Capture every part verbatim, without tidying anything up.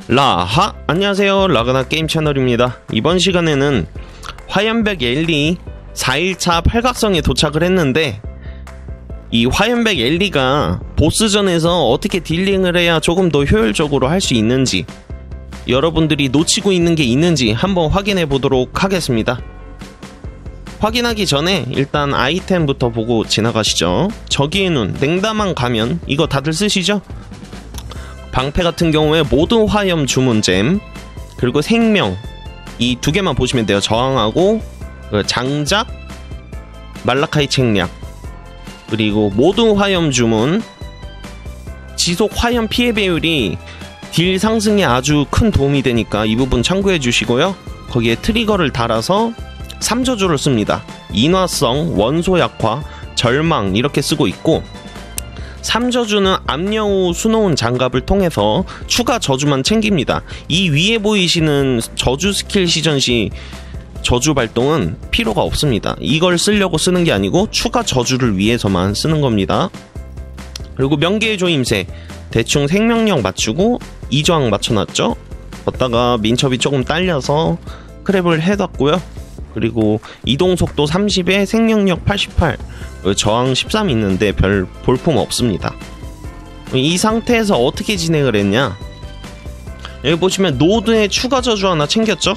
라하! 안녕하세요, 라그나 게임 채널입니다. 이번 시간에는 화염백 엘리 사 일차 팔각성에 도착을 했는데, 이 화염백 엘리가 보스전에서 어떻게 딜링을 해야 조금 더 효율적으로 할 수 있는지, 여러분들이 놓치고 있는 게 있는지 한번 확인해 보도록 하겠습니다. 확인하기 전에 일단 아이템부터 보고 지나가시죠. 저기의 눈, 냉담한 가면, 이거 다들 쓰시죠? 방패 같은 경우에 모든 화염 주문잼, 그리고 생명, 이 두 개만 보시면 돼요. 저항하고 장작, 말라카이 책략, 그리고 모든 화염 주문, 지속 화염 피해 배율이 딜 상승에 아주 큰 도움이 되니까 이 부분 참고해 주시고요. 거기에 트리거를 달아서 삼 저주를 씁니다. 인화성, 원소 약화, 절망 이렇게 쓰고 있고, 삼 저주는 암여우 수놓은 장갑을 통해서 추가 저주만 챙깁니다. 이 위에 보이시는 저주 스킬 시전 시 저주 발동은 필요가 없습니다. 이걸 쓰려고 쓰는 게 아니고 추가 저주를 위해서만 쓰는 겁니다. 그리고 명계의 조임새, 대충 생명력 맞추고 이저항 맞춰놨죠. 걷다가 민첩이 조금 딸려서 크랩을 해놨고요. 그리고 이동속도 삼십에 생명력 팔십팔, 저항 십삼 있는데 별 볼품 없습니다. 이 상태에서 어떻게 진행을 했냐, 여기 보시면 노드에 추가 저주 하나 챙겼죠?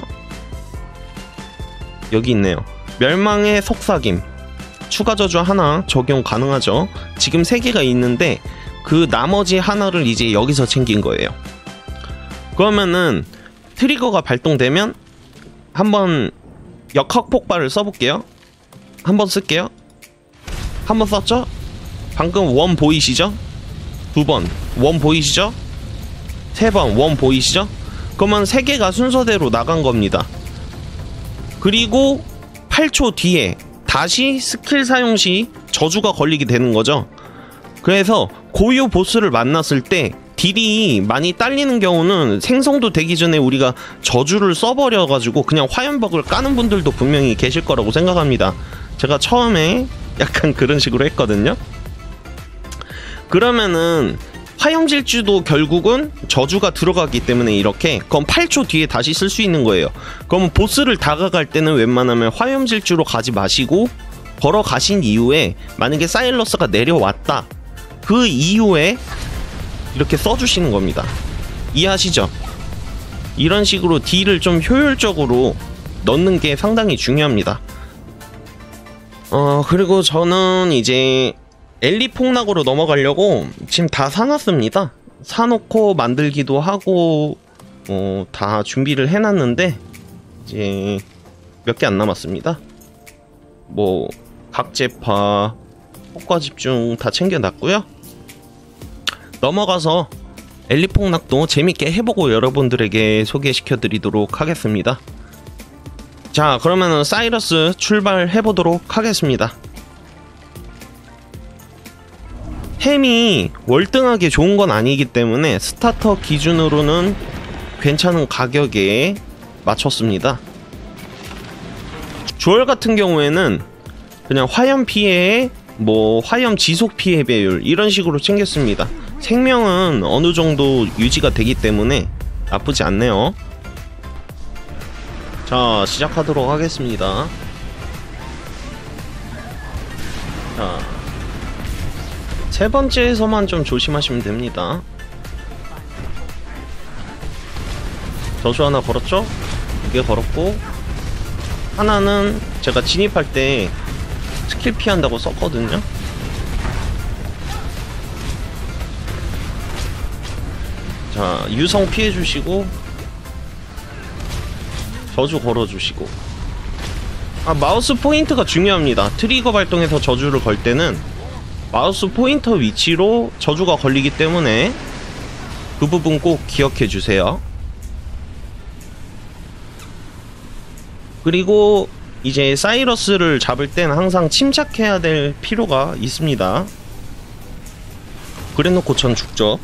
여기 있네요. 멸망의 속삭임, 추가 저주 하나 적용 가능하죠. 지금 세 개가 있는데 그 나머지 하나를 이제 여기서 챙긴 거예요. 그러면은 트리거가 발동되면 한번 역학 폭발을 써볼게요. 한번 쓸게요. 한번 썼죠? 방금 원 보이시죠? 두 번 원 보이시죠? 세 번 원 보이시죠? 그러면 세 개가 순서대로 나간 겁니다. 그리고 팔 초 뒤에 다시 스킬 사용 시 저주가 걸리게 되는 거죠. 그래서 고유 보스를 만났을 때 딜이 많이 딸리는 경우는 생성도 되기 전에 우리가 저주를 써버려가지고 그냥 화염벽을 까는 분들도 분명히 계실 거라고 생각합니다. 제가 처음에 약간 그런 식으로 했거든요. 그러면은 화염질주도 결국은 저주가 들어가기 때문에 이렇게, 그럼 팔 초 뒤에 다시 쓸 수 있는 거예요. 그러면 보스를 다가갈 때는 웬만하면 화염질주로 가지 마시고 걸어가신 이후에 만약에 사일러스가 내려왔다, 그 이후에 이렇게 써주시는 겁니다. 이해하시죠? 이런 식으로 딜을 좀 효율적으로 넣는 게 상당히 중요합니다. 어 그리고 저는 이제 엘리 폭락으로 넘어가려고 지금 다 사놨습니다. 사놓고 만들기도 하고 어, 다 준비를 해놨는데 이제 몇 개 안 남았습니다. 뭐 각제파, 효과 집중 다 챙겨놨고요. 넘어가서 엘리 폭락도 재밌게 해보고 여러분들에게 소개시켜 드리도록 하겠습니다. 자, 그러면은 사이러스 출발해보도록 하겠습니다. 햄이 월등하게 좋은 건 아니기 때문에 스타터 기준으로는 괜찮은 가격에 맞췄습니다. 주얼 같은 경우에는 그냥 화염 피해, 뭐 화염 지속 피해 배율 이런 식으로 챙겼습니다. 생명은 어느 정도 유지가 되기 때문에 나쁘지 않네요. 자, 시작하도록 하겠습니다. 자, 세 번째에서만 좀 조심하시면 됩니다. 저주 하나 걸었죠? 두 개 걸었고, 하나는 제가 진입할 때 스킬 피한다고 썼거든요. 자, 유성 피해주시고 저주 걸어주시고. 아, 마우스 포인트가 중요합니다. 트리거 발동해서 저주를 걸 때는 마우스 포인터 위치로 저주가 걸리기 때문에 그 부분 꼭 기억해주세요. 그리고 이제 사이러스를 잡을 때는 항상 침착해야 될 필요가 있습니다. 그래놓고 전 죽죠.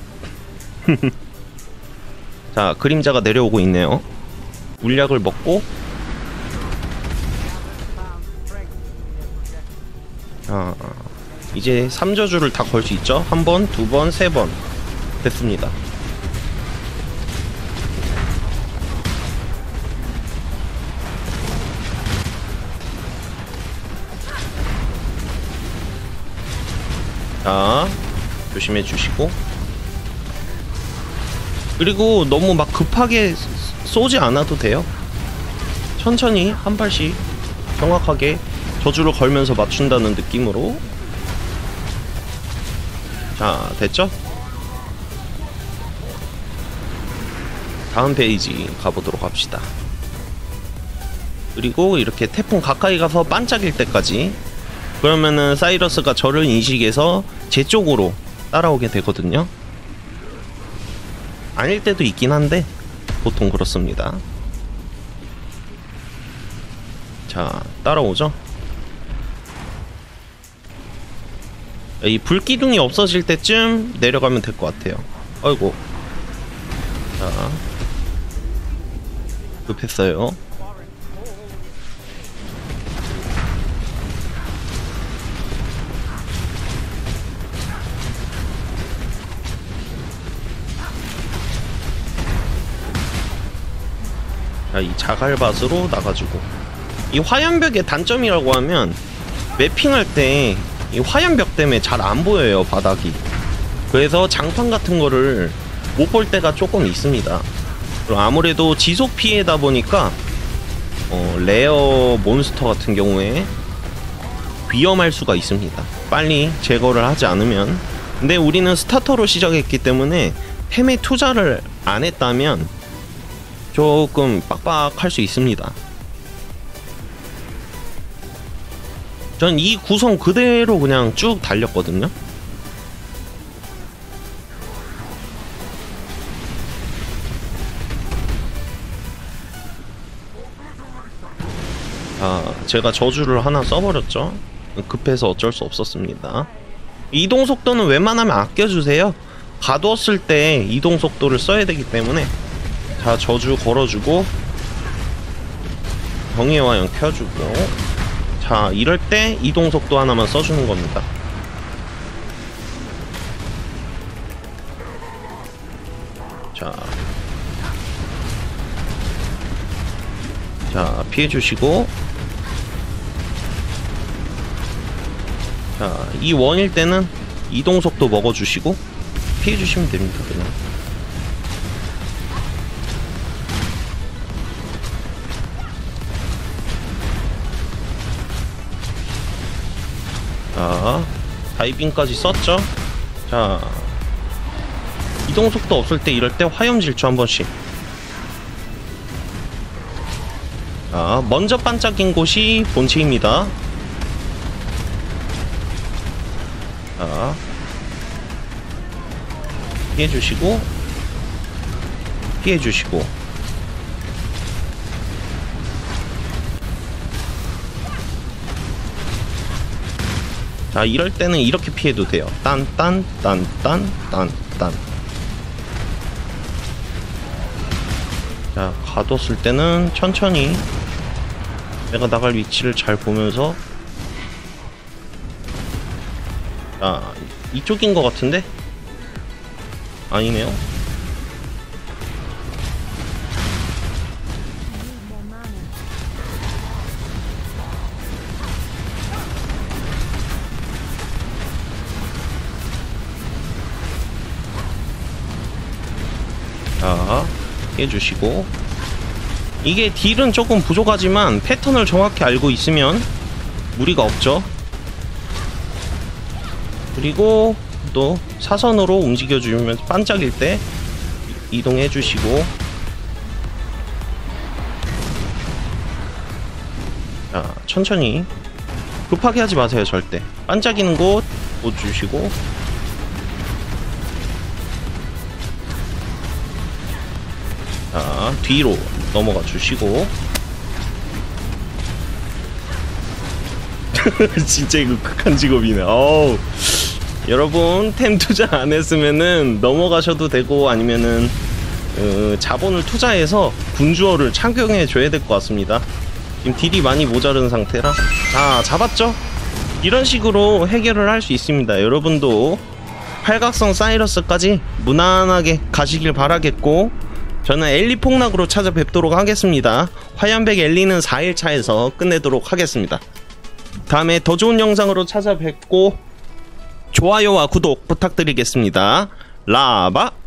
자, 그림자가 내려오고 있네요. 물약을 먹고, 자, 이제 삼 저주를 다 걸 수 있죠. 한 번, 두 번, 세 번 됐습니다. 자, 조심해 주시고. 그리고 너무 막 급하게 쏘지 않아도 돼요. 천천히 한 발씩 정확하게 저주를 걸면서 맞춘다는 느낌으로. 자, 됐죠? 다음 페이지 가보도록 합시다. 그리고 이렇게 태풍 가까이 가서 반짝일 때까지, 그러면은 사이러스가 저를 인식해서 제 쪽으로 따라오게 되거든요. 아닐 때도 있긴 한데 보통 그렇습니다. 자, 따라오죠. 이 불기둥이 없어질 때쯤 내려가면 될 것 같아요. 아이고. 자, 급했어요. 자, 이 자갈밭으로 나가지고, 이 화염벽의 단점이라고 하면 매핑할 때 이 화염벽 때문에 잘 안 보여요, 바닥이. 그래서 장판 같은 거를 못 볼 때가 조금 있습니다. 그리고 아무래도 지속 피해다 보니까 어, 레어 몬스터 같은 경우에 위험할 수가 있습니다, 빨리 제거를 하지 않으면. 근데 우리는 스타터로 시작했기 때문에 템에 투자를 안 했다면 조금 빡빡할 수 있습니다. 전 이 구성 그대로 그냥 쭉 달렸거든요. 아, 제가 저주를 하나 써버렸죠. 급해서 어쩔 수 없었습니다. 이동 속도는 웬만하면 아껴주세요. 가두었을 때 이동 속도를 써야 되기 때문에. 자, 저주 걸어주고 정의화형 켜주고. 자, 이럴 때 이동 속도 하나만 써주는 겁니다. 자, 자, 피해주시고. 자, 이 원일 때는 이동 속도 먹어주시고 피해주시면 됩니다, 그냥. 자, 다이빙까지 썼죠. 자, 이동속도 없을 때 이럴 때 화염질주 한 번씩. 자, 먼저 반짝인 곳이 본체입니다. 자, 피해주시고 피해주시고. 자, 이럴 때는 이렇게 피해도 돼요. 딴, 딴, 딴, 딴, 딴, 딴. 자, 가뒀을 때는 천천히 내가 나갈 위치를 잘 보면서. 자, 이쪽인 것 같은데? 아니네요. 자, 해주시고. 이게 딜은 조금 부족하지만 패턴을 정확히 알고 있으면 무리가 없죠. 그리고 또 사선으로 움직여주면 반짝일 때 이동해주시고. 자, 천천히 급하게 하지 마세요. 절대 반짝이는 곳 보여주시고. 자, 뒤로 넘어가 주시고. 진짜 이거 극한 직업이네. 어우. 여러분, 템 투자 안 했으면은 넘어가셔도 되고, 아니면은 어, 자본을 투자해서 군주어를 착용해 줘야 될 것 같습니다. 지금 딜이 많이 모자른 상태라. 자, 잡았죠? 이런 식으로 해결을 할 수 있습니다. 여러분도 팔각성 사이러스까지 무난하게 가시길 바라겠고, 저는 엘리 폭락으로 찾아뵙도록 하겠습니다. 화염백 엘리는 사 일차에서 끝내도록 하겠습니다. 다음에 더 좋은 영상으로 찾아뵙고 좋아요와 구독 부탁드리겠습니다. 라바